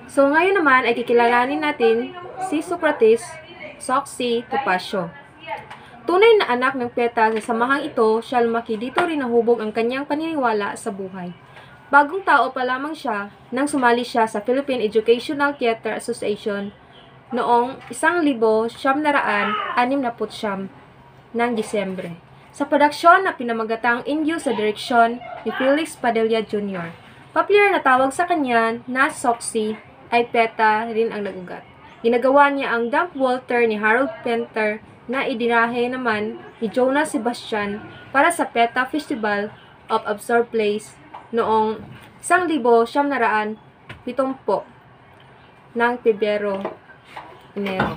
So, ngayon naman ay kikilalanin natin si Socrates Soxy Topacio. Tunay na anak ng PETA sa samahang ito, siya lumaki dito rin nahubog ang kanyang paniniwala sa buhay. Bagong tao pa lamang siya nang sumali siya sa Philippine Educational Theater Association noong 1969 ng Disyembre. Sa produksyon na pinamagatang Indio sa direksyon ni Felix Padilla Jr. Popular na tawag sa kanya na Soxy ay PETA rin ang nagugat. Ginagawa niya ang Dump Walter ni Harold Pinter na idinahe naman ni Jonas Sebastian para sa PETA Festival of Absurd Plays noong 1970 ng Enero.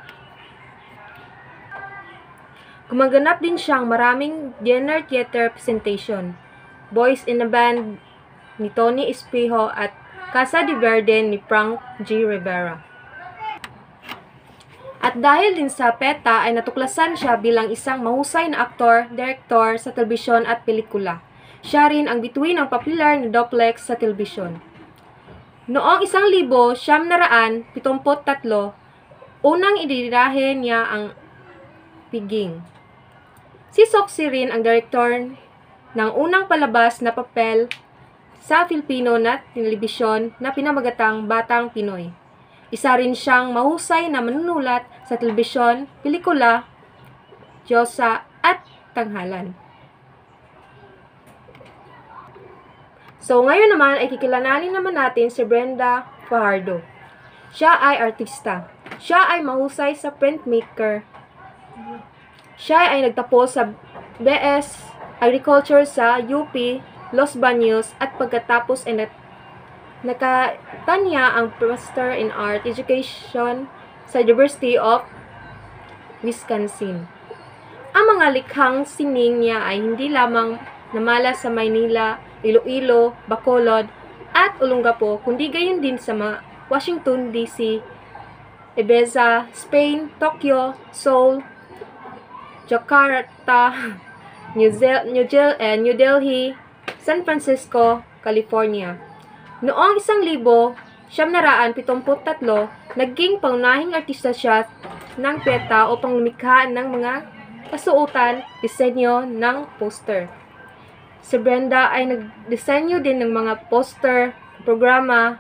Gumaganap din siyang maraming dinner theater presentation, Boys in a Band ni Tony Espejo at Casa de Verde ni Frank G. Rivera. At dahil din sa PETA ay natuklasan siya bilang isang mahusay na aktor, direktor sa telebisyon at pelikula. Siya rin ang bituin ng popular na duplex sa telebisyon. Noong 1973, unang idinirahe niya ang Piging. Si Soxy rin ang direktor ng unang palabas na papel sa Filipino na telebisyon na pinamagatang Batang Pinoy. Isa rin siyang mahusay na manunulat sa telebisyon, pelikula, Diyosa at Tanghalan. So, ngayon naman ay kikilalanin naman natin si Brenda Fajardo. Siya ay artista. Siya ay mahusay sa printmaker. Siya ay nagtapos sa BS Agriculture sa UP, Los Baños at pagkatapos ay nakatanya ang Master in Art Education sa University of Wisconsin. Ang mga likhang sining niya ay hindi lamang namala sa Maynila, Iloilo, Bacolod, at Olongapo, kundi gayon din sa Washington, D.C., Ibiza, Spain, Tokyo, Seoul, Jakarta, New Delhi, San Francisco, California. Noong 1973, naging pangunahing artista siya ng PETA upang lumikha ng mga kasuotan, disenyo ng poster. Si Brenda ay nagdisenyo din ng mga poster, programa,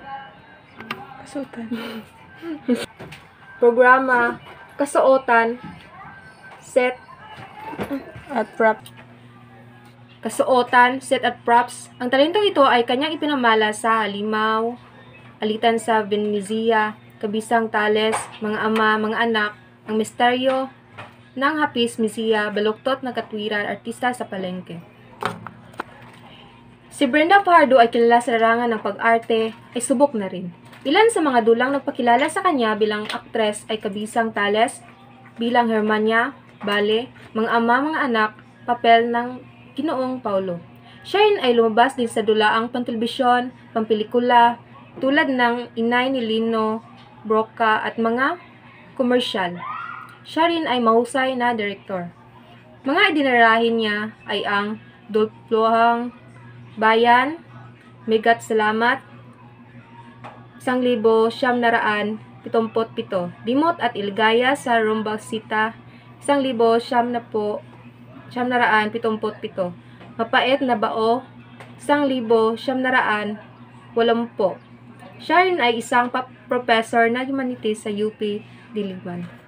kasuotan, set at props. Ang talentong ito ay kanyang ipinamala sa halimaw, alitan sa Venezia, kabisang Tales, mga ama, mga anak, ang misteryo ng hapis, misiya, baluktot na katwiran, artista sa palengke. Si Brenda Fajardo ay kilala sa larangan ng pag-arte, ay subok na rin. Ilan sa mga dulang nagpakilala sa kanya bilang aktres ay kabisang Tales, bilang Hermania, Bale, mga ama, mga anak, papel ng Ginoong Paulo. Siya rin ay lumabas din sa dulaang pantelebisyon, pampelikula, tulad ng Inay ni Lino Broca at mga komersyal. Siya rin ay mahusay na direktor. Mga idinarahin niya ay ang Dulplohang Bayan, Migat Salamat, 1977, Dimot at Ilgaya sa Rombasita, 1977, Mapait na Bao, 1980. Siya rin ay isang professor na humanities sa UP Diliman.